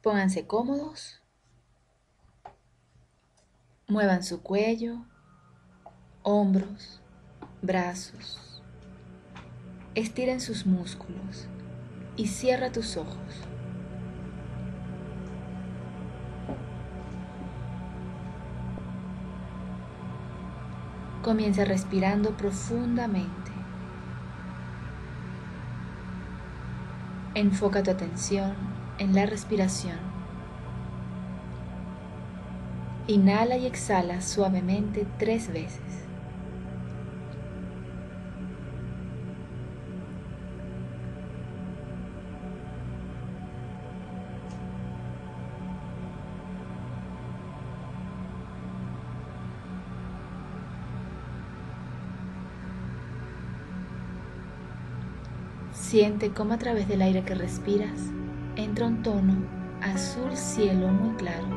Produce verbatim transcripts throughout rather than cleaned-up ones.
Pónganse cómodos, muevan su cuello, hombros, brazos, estiren sus músculos y cierra tus ojos. Comienza respirando profundamente. Enfoca tu atención en la respiración. Inhala y exhala suavemente tres veces. Siente cómo a través del aire que respiras entra un tono azul cielo muy claro.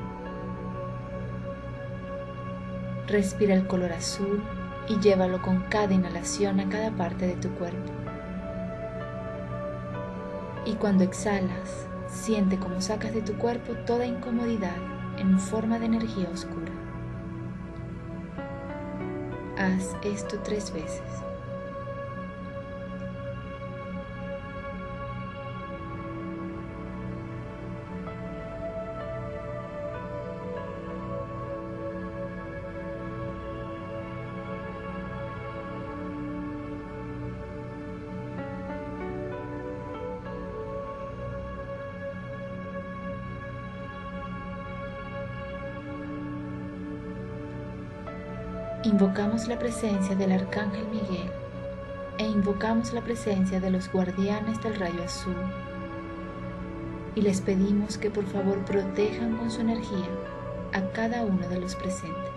Respira el color azul y llévalo con cada inhalación a cada parte de tu cuerpo. Y cuando exhalas, siente cómo sacas de tu cuerpo toda incomodidad en forma de energía oscura. Haz esto tres veces. Invocamos la presencia del Arcángel Miguel e invocamos la presencia de los guardianes del rayo azul y les pedimos que por favor protejan con su energía a cada uno de los presentes.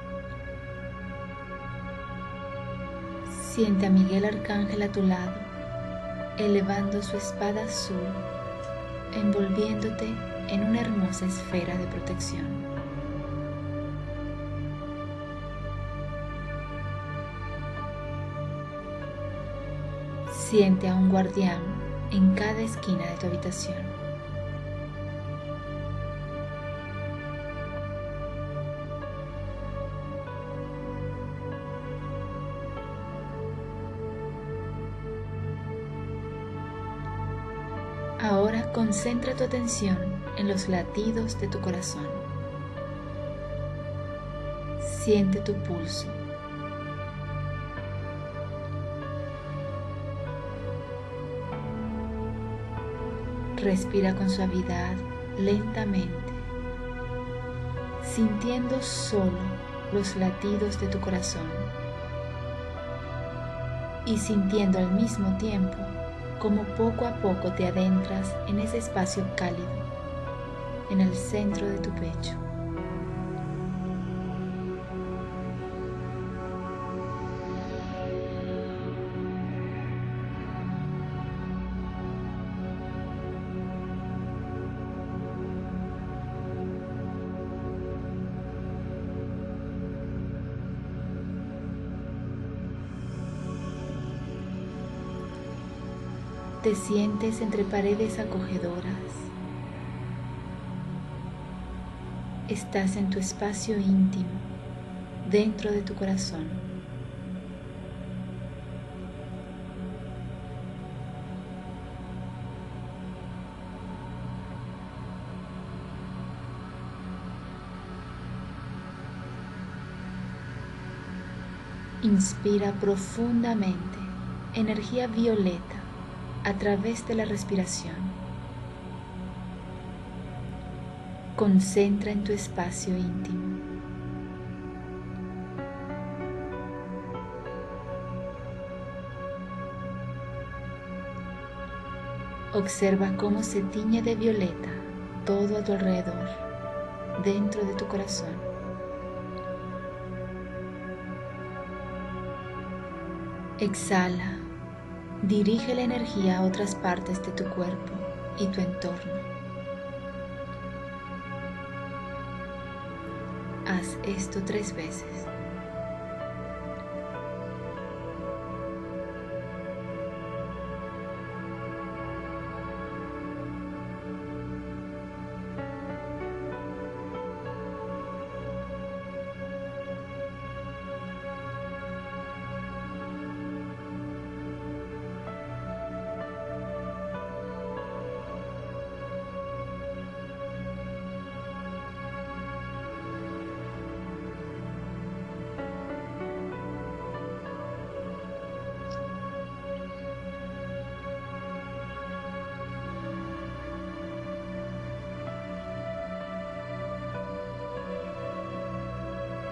Siente a Miguel Arcángel a tu lado, elevando su espada azul, envolviéndote en una hermosa esfera de protección. Siente a un guardián en cada esquina de tu habitación. Ahora concentra tu atención en los latidos de tu corazón. Siente tu pulso. Respira con suavidad, lentamente, sintiendo solo los latidos de tu corazón y sintiendo al mismo tiempo como poco a poco te adentras en ese espacio cálido, en el centro de tu pecho. Te sientes entre paredes acogedoras. Estás en tu espacio íntimo, dentro de tu corazón. Inspira profundamente energía violeta a través de la respiración. Concentra en tu espacio íntimo. Observa cómo se tiñe de violeta todo a tu alrededor, dentro de tu corazón. Exhala. Dirige la energía a otras partes de tu cuerpo y tu entorno. Haz esto tres veces.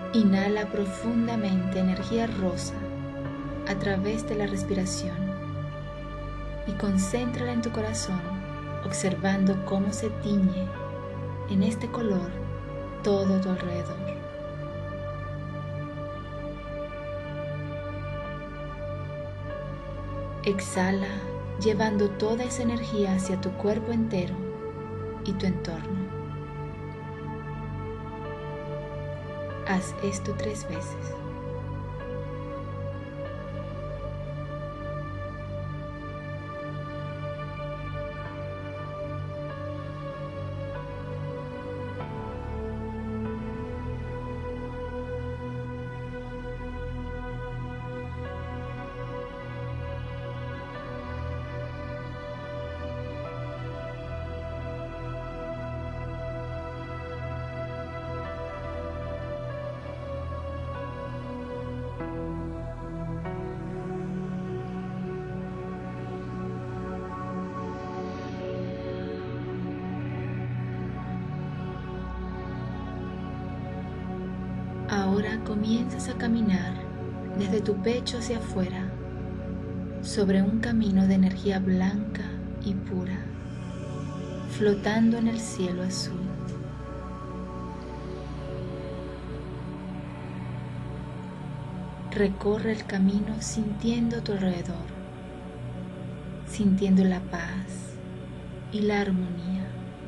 Inhala profundamente energía rosa a través de la respiración y concéntrala en tu corazón, observando cómo se tiñe en este color todo tu alrededor. Exhala, llevando toda esa energía hacia tu cuerpo entero y tu entorno. Haz esto tres veces. Ahora comienzas a caminar desde tu pecho hacia afuera sobre un camino de energía blanca y pura, flotando en el cielo azul. Recorre el camino sintiendo a tu alrededor, sintiendo la paz y la armonía.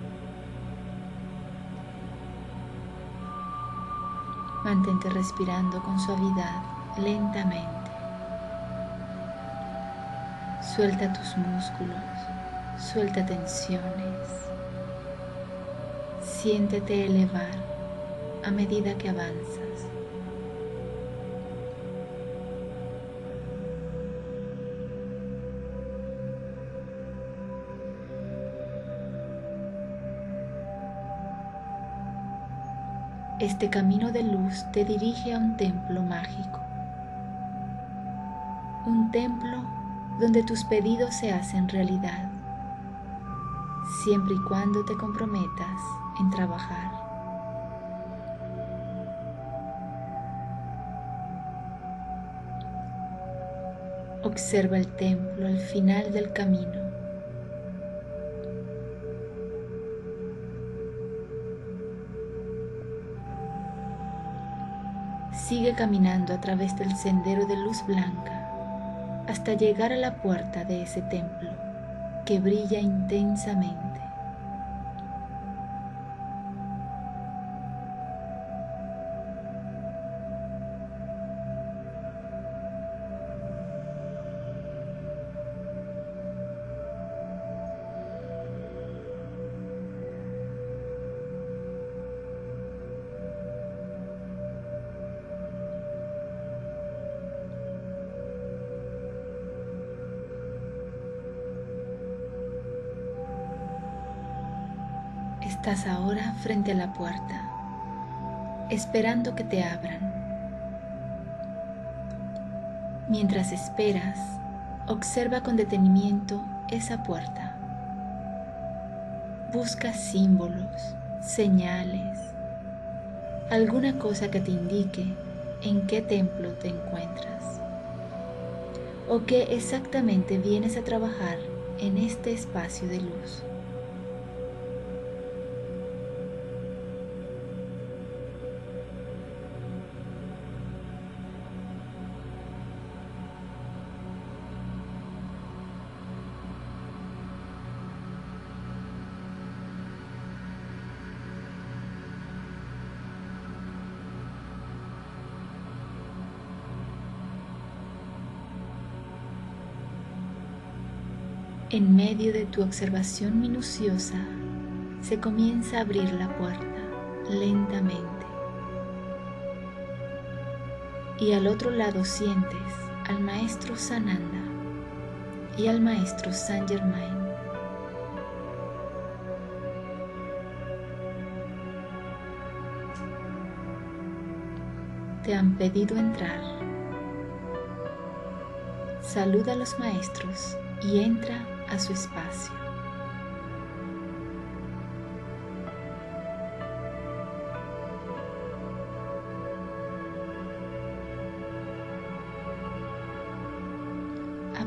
Mantente respirando con suavidad, lentamente. Suelta tus músculos, suelta tensiones. Siéntete elevar a medida que avanzas. Este camino de luz te dirige a un templo mágico, un templo donde tus pedidos se hacen realidad, siempre y cuando te comprometas en trabajar. Observa el templo al final del camino. Sigue caminando a través del sendero de luz blanca hasta llegar a la puerta de ese templo que brilla intensamente. Estás ahora frente a la puerta, esperando que te abran. Mientras esperas, observa con detenimiento esa puerta. Busca símbolos, señales, alguna cosa que te indique en qué templo te encuentras o qué exactamente vienes a trabajar en este espacio de luz. En medio de tu observación minuciosa, se comienza a abrir la puerta lentamente. Y al otro lado sientes al maestro Sananda y al maestro Saint Germain. Te han pedido entrar. Saluda a los maestros y entra a su espacio.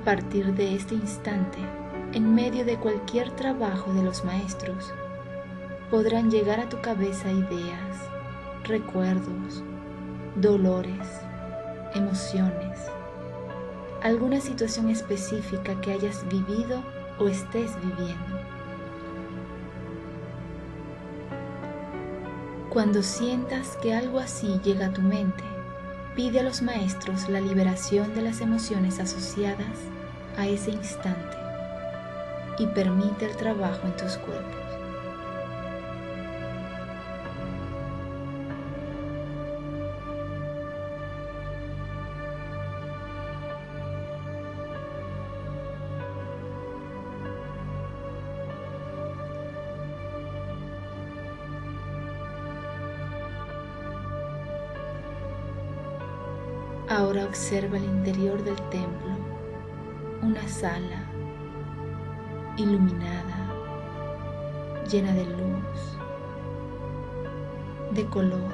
partir de este instante, en medio de cualquier trabajo de los maestros, podrán llegar a tu cabeza ideas, recuerdos, dolores, emociones, alguna situación específica que hayas vivido o estés viviendo. Cuando sientas que algo así llega a tu mente, pide a los maestros la liberación de las emociones asociadas a ese instante y permite el trabajo en tus cuerpos. Ahora observa el interior del templo, una sala iluminada, llena de luz, de color.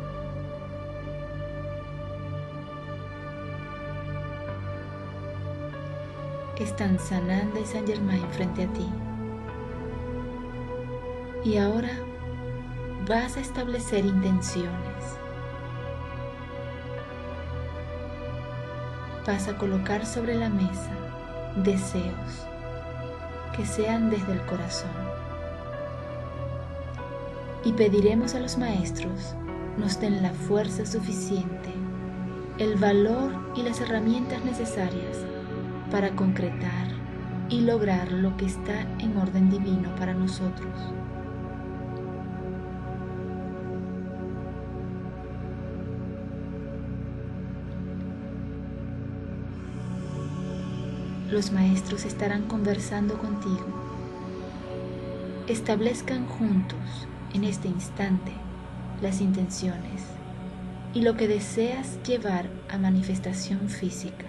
Están Sananda y Saint Germain frente a ti. Y ahora vas a establecer intenciones. Vas a colocar sobre la mesa deseos que sean desde el corazón. Y pediremos a los maestros nos den la fuerza suficiente, el valor y las herramientas necesarias para concretar y lograr lo que está en orden divino para nosotros. Los maestros estarán conversando contigo. Establezcan juntos, en este instante, las intenciones y lo que deseas llevar a manifestación física.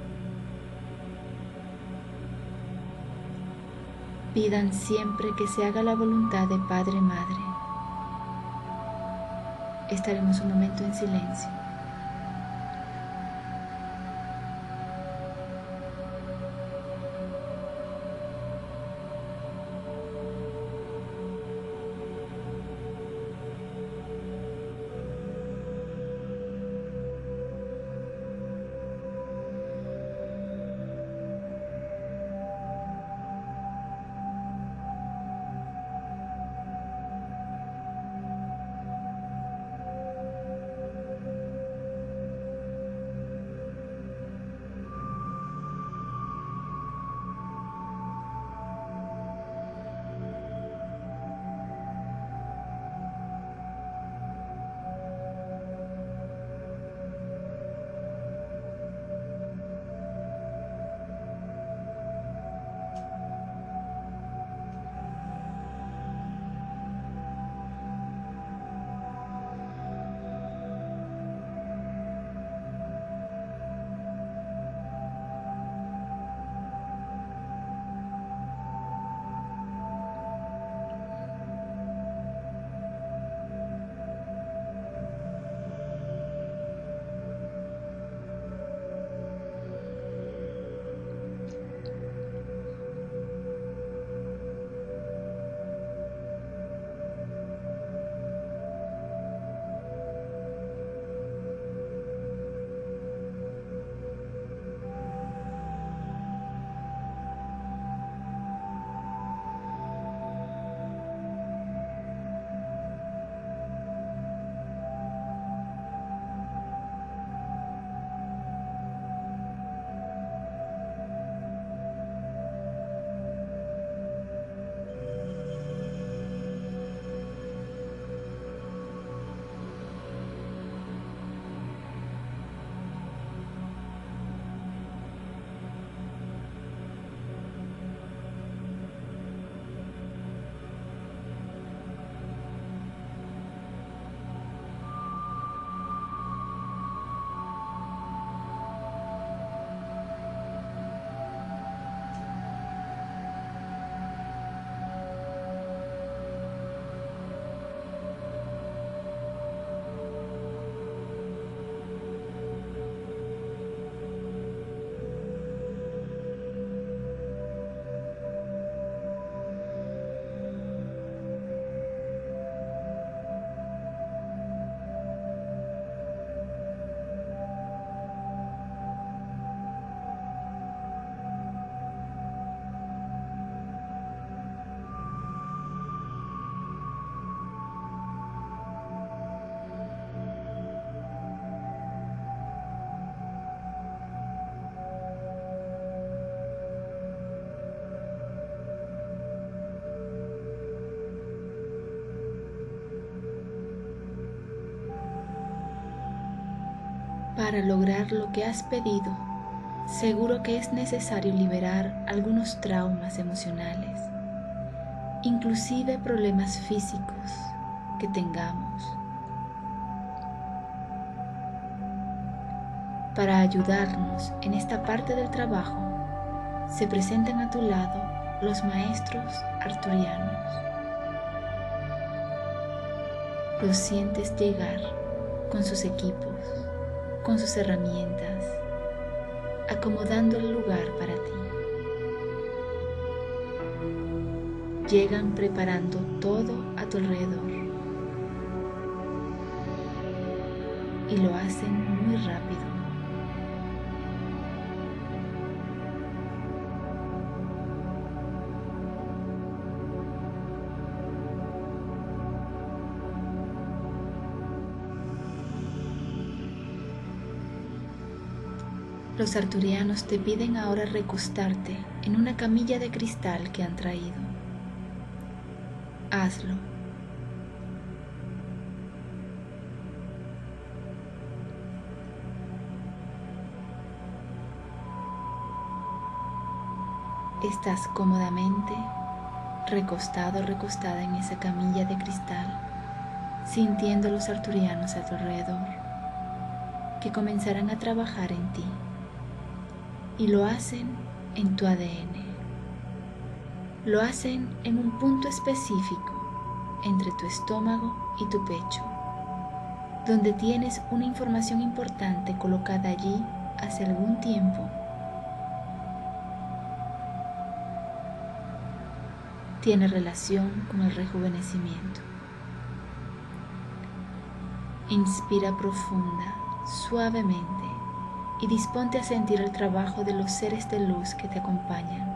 Pidan siempre que se haga la voluntad de Padre Madre. Estaremos un momento en silencio. Para lograr lo que has pedido, seguro que es necesario liberar algunos traumas emocionales, inclusive problemas físicos que tengamos. Para ayudarnos en esta parte del trabajo, se presentan a tu lado los maestros arturianos. Los sientes llegar con sus equipos, con sus herramientas, acomodando el lugar para ti. Llegan preparando todo a tu alrededor y lo hacen muy rápido. Los arturianos te piden ahora recostarte en una camilla de cristal que han traído. Hazlo. Estás cómodamente recostado o recostada en esa camilla de cristal, sintiendo a los arturianos a tu alrededor, que comenzarán a trabajar en ti. Y lo hacen en tu A D N. Lo hacen en un punto específico entre tu estómago y tu pecho, donde tienes una información importante colocada allí hace algún tiempo. Tiene relación con el rejuvenecimiento. Inspira profunda, suavemente, y disponte a sentir el trabajo de los seres de luz que te acompañan.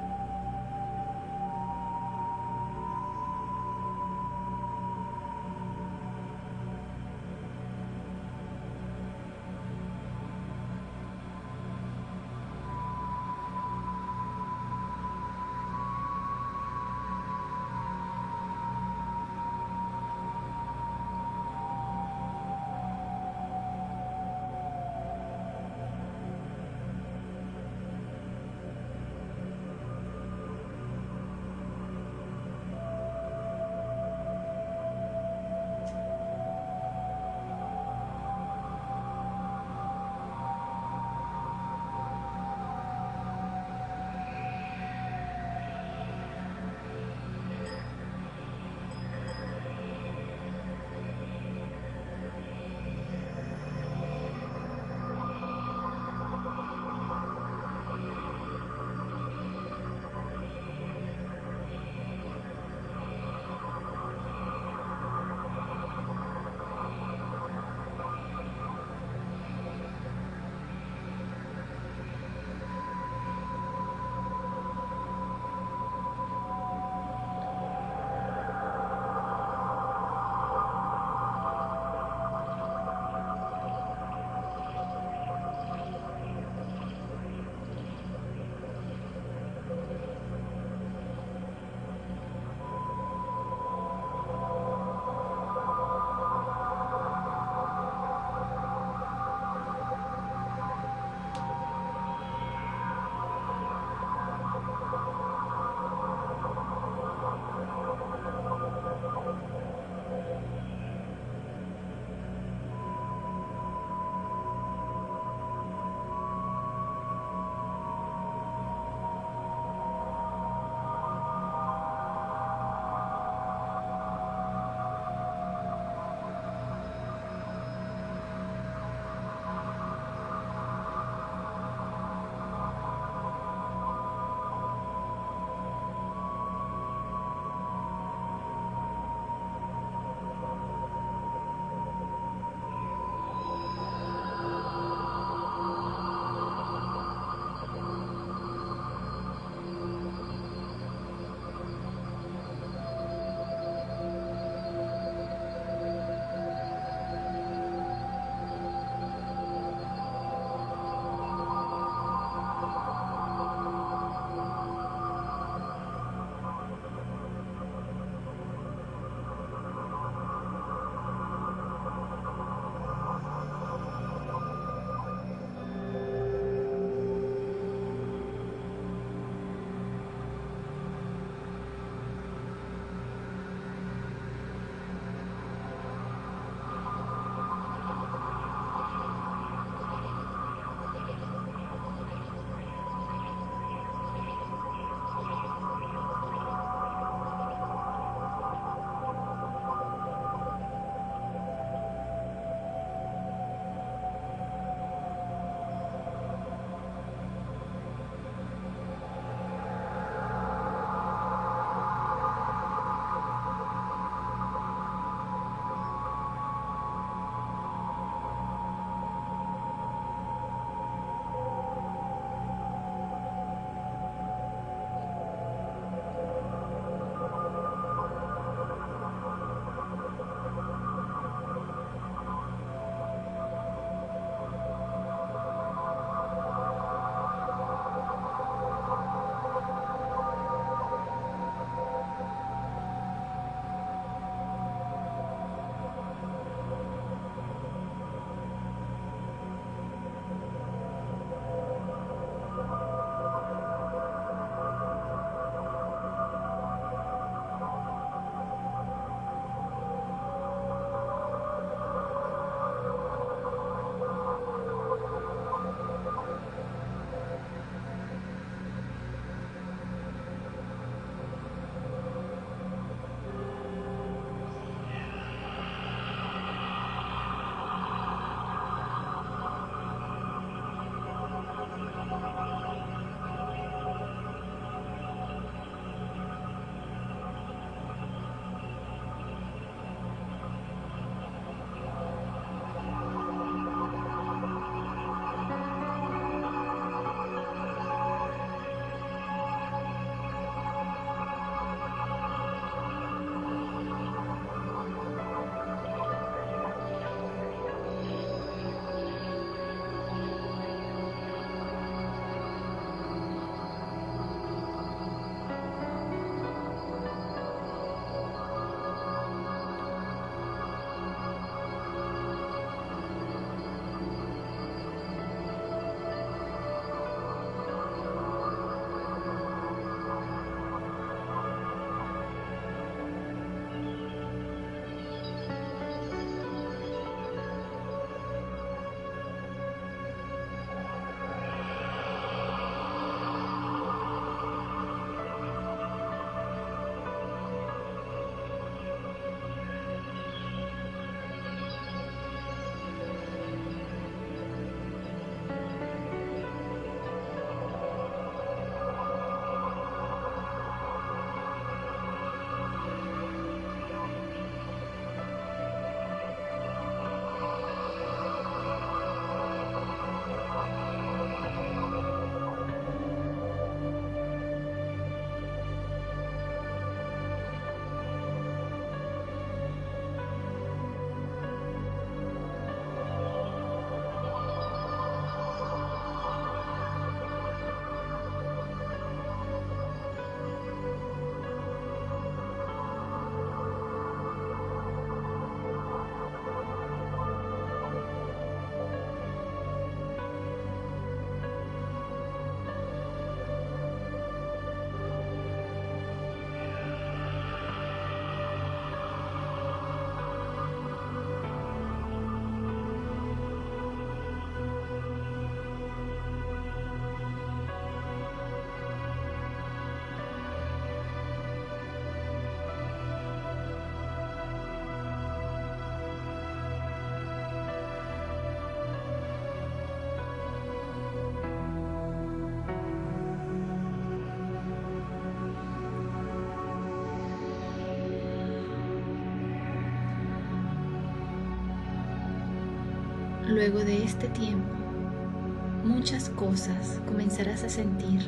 Luego de este tiempo, muchas cosas comenzarás a sentir,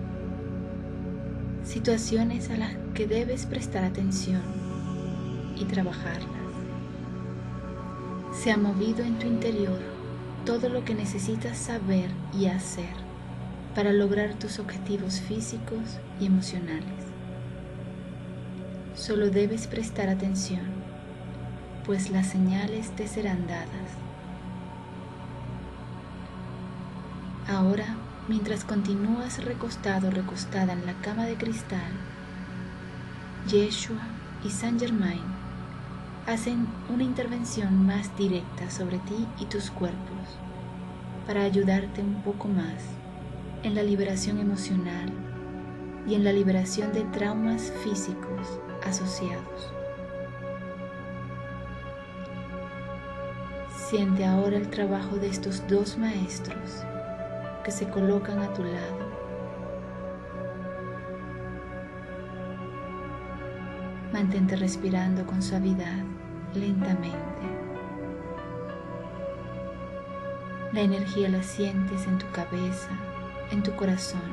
situaciones a las que debes prestar atención y trabajarlas. Se ha movido en tu interior todo lo que necesitas saber y hacer para lograr tus objetivos físicos y emocionales. Solo debes prestar atención, pues las señales te serán dadas. Ahora, mientras continúas recostado o recostada en la cama de cristal, Yeshua y Saint Germain hacen una intervención más directa sobre ti y tus cuerpos para ayudarte un poco más en la liberación emocional y en la liberación de traumas físicos asociados. Siente ahora el trabajo de estos dos maestros que se colocan a tu lado. Mantente respirando con suavidad, lentamente. La energía la sientes en tu cabeza, en tu corazón.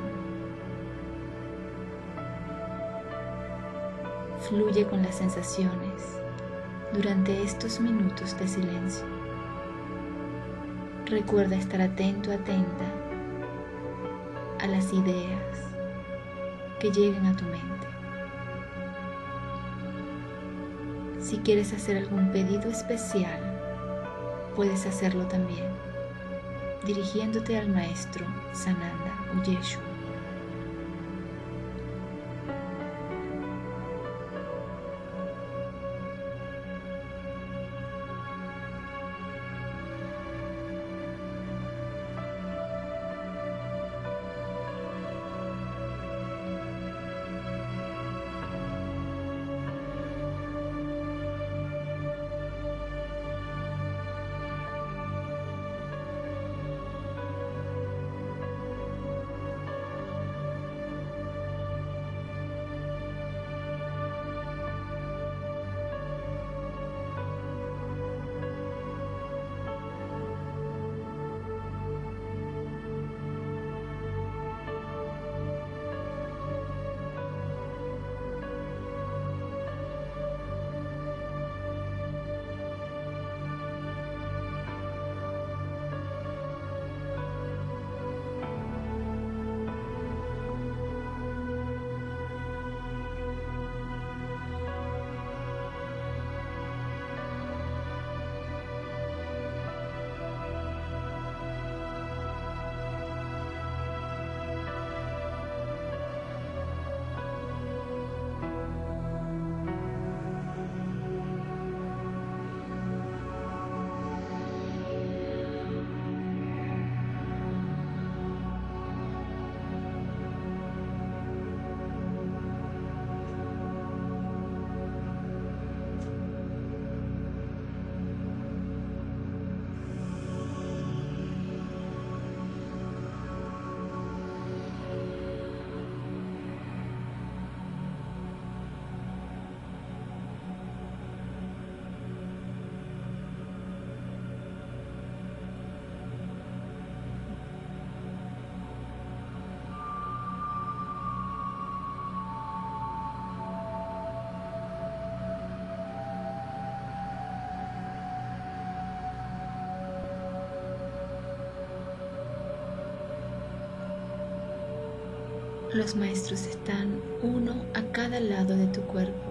Fluye con las sensaciones durante estos minutos de silencio. Recuerda estar atento, atenta a las ideas que lleguen a tu mente. Si quieres hacer algún pedido especial, puedes hacerlo también, dirigiéndote al Maestro Sananda o Yeshua. Los maestros están uno a cada lado de tu cuerpo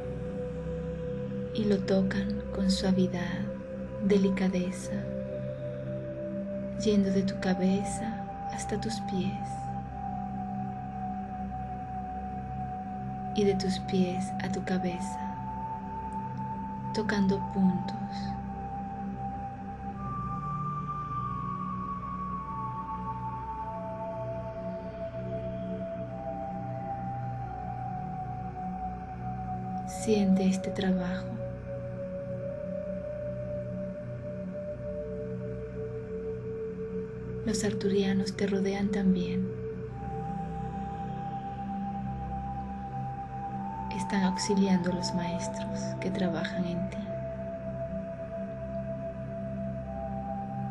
y lo tocan con suavidad, delicadeza, yendo de tu cabeza hasta tus pies y de tus pies a tu cabeza, tocando puntos. Siente este trabajo. Los arturianos te rodean también. Están auxiliando a los maestros que trabajan en ti.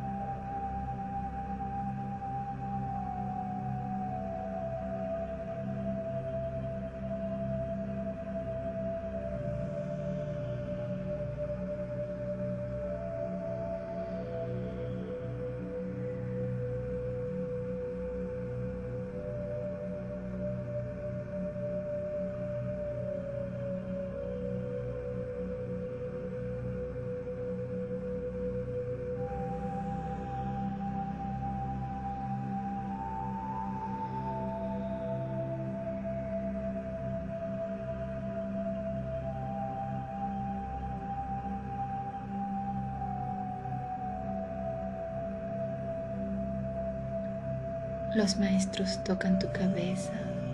Los maestros tocan tu cabeza,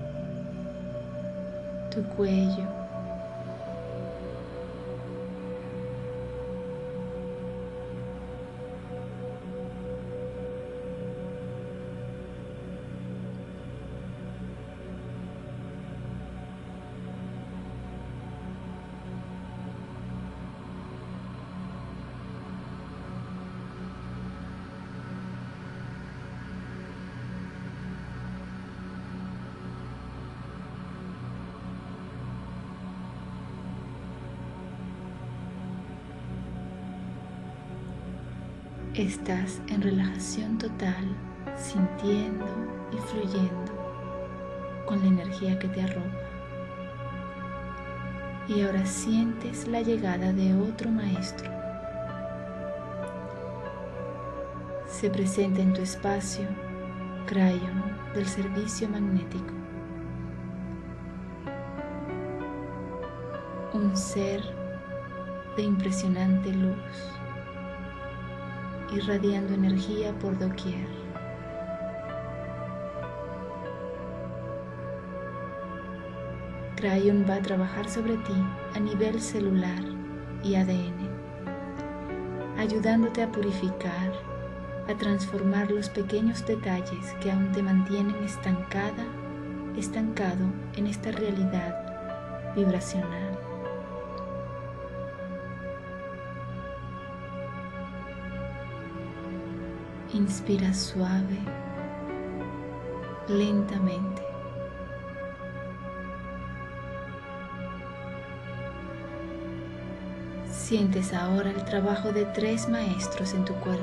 tu cuello, estás en relajación total, sintiendo y fluyendo con la energía que te arropa. Y ahora sientes la llegada de otro maestro. Se presenta en tu espacio Crayon del servicio magnético. Un ser de impresionante luz, irradiando energía por doquier. Crayon va a trabajar sobre ti a nivel celular y A D N, ayudándote a purificar, a transformar los pequeños detalles que aún te mantienen estancada, estancado en esta realidad vibracional. Inspira suave, lentamente. Sientes ahora el trabajo de tres maestros en tu cuerpo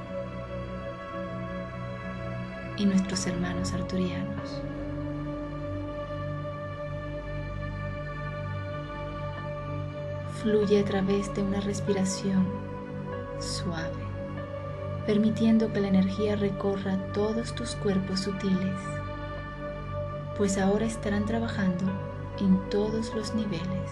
y nuestros hermanos arturianos. Fluye a través de una respiración suave, permitiendo que la energía recorra todos tus cuerpos sutiles, pues ahora estarán trabajando en todos los niveles.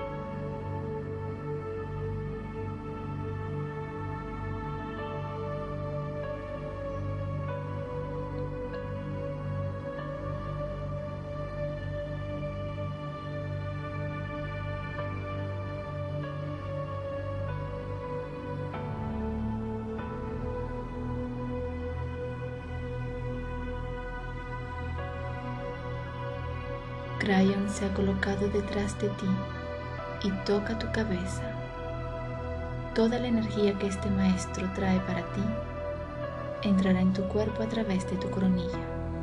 Crayon se ha colocado detrás de ti y toca tu cabeza. Toda la energía que este maestro trae para ti entrará en tu cuerpo a través de tu coronilla.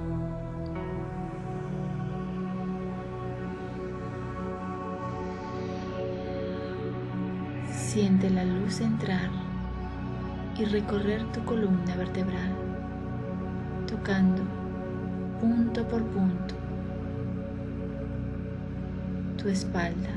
Siente la luz entrar y recorrer tu columna vertebral, tocando punto por punto tu espalda,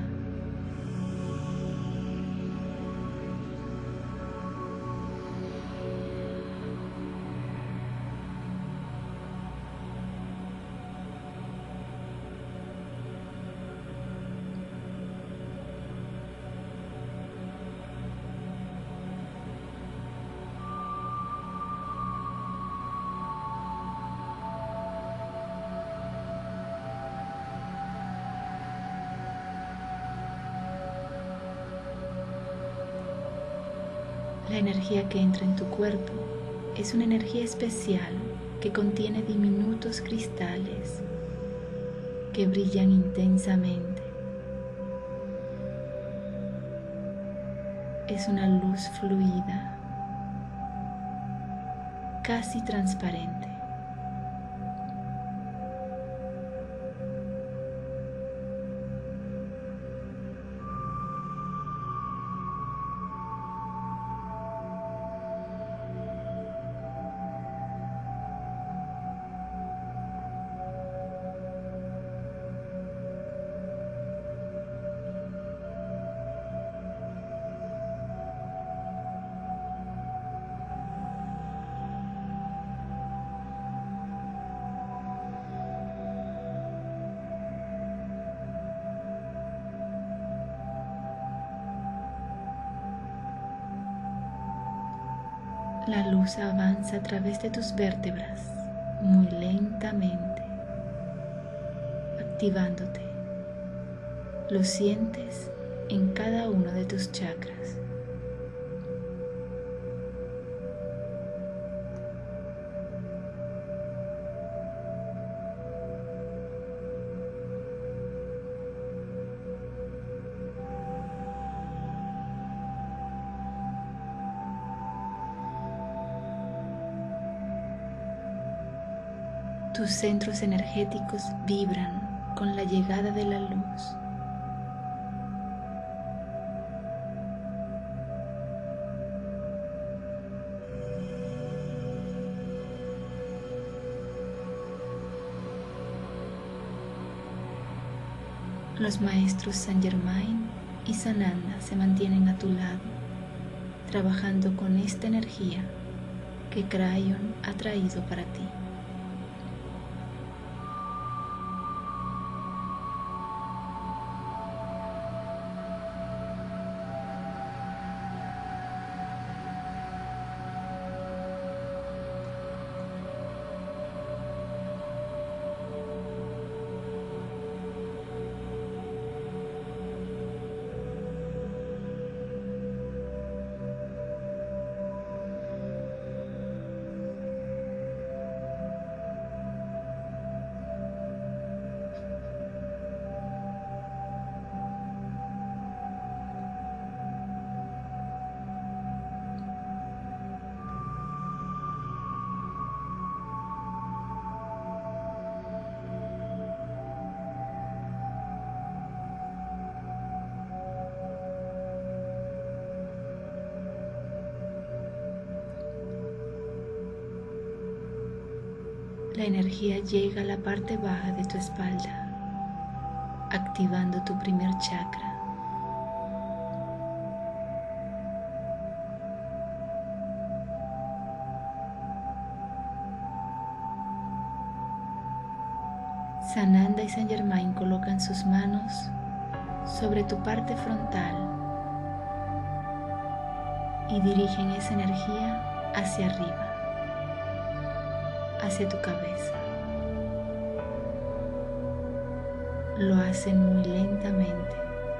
La energía que entra en tu cuerpo es una energía especial que contiene diminutos cristales que brillan intensamente. Es una luz fluida, casi transparente. La luz avanza a través de tus vértebras muy lentamente, activándote. Lo sientes en cada uno de tus chakras. Tus centros energéticos vibran con la llegada de la luz. Los maestros Saint Germain y Sananda se mantienen a tu lado, trabajando con esta energía que Crayon ha traído para ti. La energía llega a la parte baja de tu espalda, activando tu primer chakra. Sananda y Saint Germain colocan sus manos sobre tu parte frontal y dirigen esa energía hacia arriba, hacia tu cabeza. Lo hacen muy lentamente.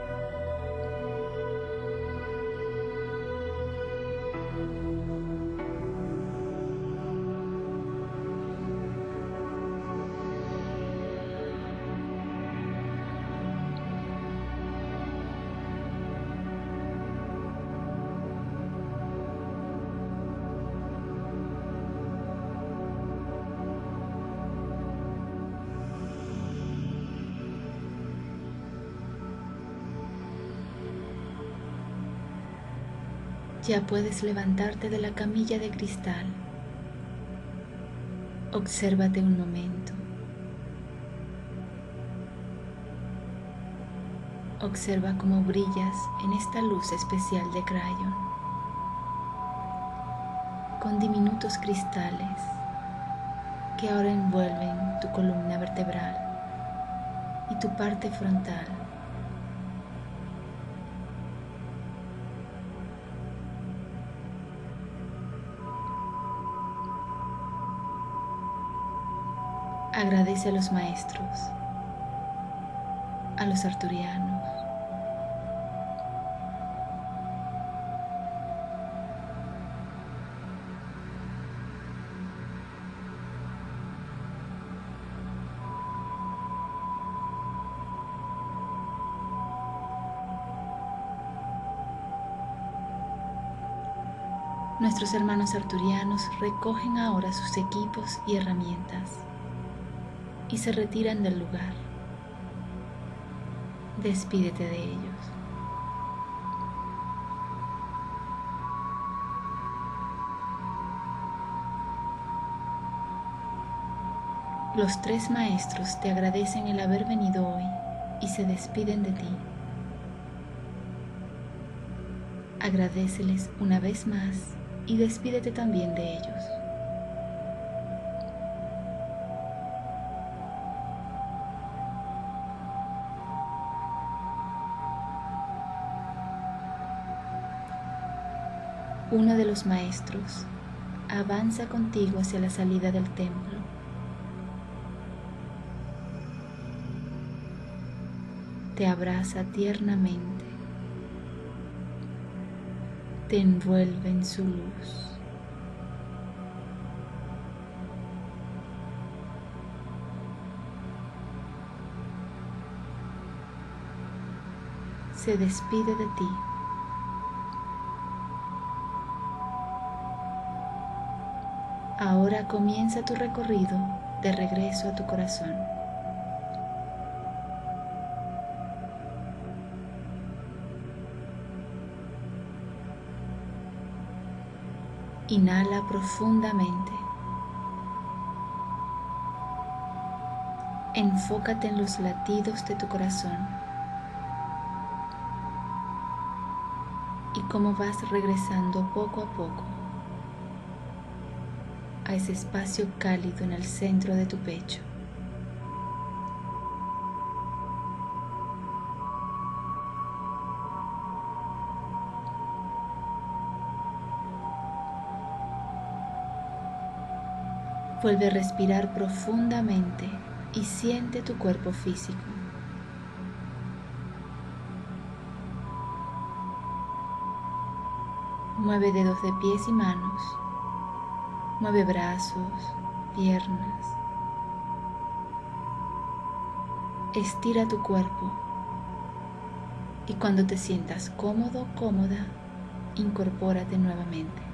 Ya puedes levantarte de la camilla de cristal. Obsérvate un momento. Observa cómo brillas en esta luz especial de Crayon, con diminutos cristales que ahora envuelven tu columna vertebral y tu parte frontal. Agradece a los maestros, a los arturianos, nuestros hermanos arturianos recogen ahora sus equipos y herramientas y se retiran del lugar. Despídete de ellos. Los tres maestros te agradecen el haber venido hoy y se despiden de ti. Agradéceles una vez más y despídete también de ellos. Uno de los maestros avanza contigo hacia la salida del templo te abraza tiernamente, te envuelve en su luz. Se despide de ti. Ahora comienza tu recorrido de regreso a tu corazón. Inhala profundamente. Enfócate en los latidos de tu corazón y cómo vas regresando poco a poco a ese espacio cálido en el centro de tu pecho. Vuelve a respirar profundamente y siente tu cuerpo físico. Mueve dedos de pies y manos. Mueve brazos, piernas. Estira tu cuerpo y cuando te sientas cómodo, cómoda, incorpórate nuevamente.